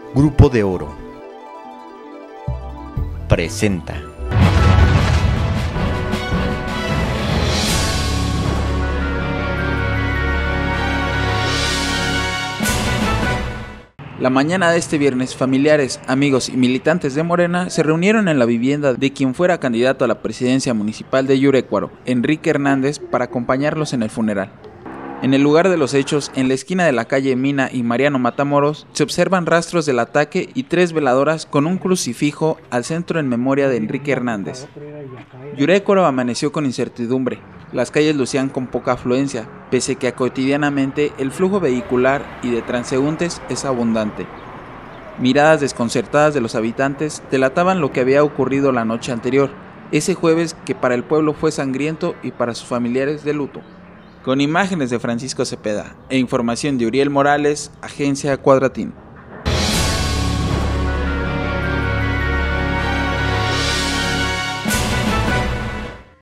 Grupo de Oro presenta. La mañana de este viernes, familiares, amigos y militantes de Morena se reunieron en la vivienda de quien fuera candidato a la presidencia municipal de Yurecuaro, Enrique Hernández, para acompañarlos en el funeral. En el lugar de los hechos, en la esquina de la calle Mina y Mariano Matamoros, se observan rastros del ataque y 3 veladoras con un crucifijo al centro en memoria de Enrique Hernández. Yurecuaro amaneció con incertidumbre. Las calles lucían con poca afluencia, pese que cotidianamente el flujo vehicular y de transeúntes es abundante. Miradas desconcertadas de los habitantes delataban lo que había ocurrido la noche anterior, ese jueves que para el pueblo fue sangriento y para sus familiares de luto. Con imágenes de Francisco Cepeda e información de Uriel Morales, Agencia Cuadratín.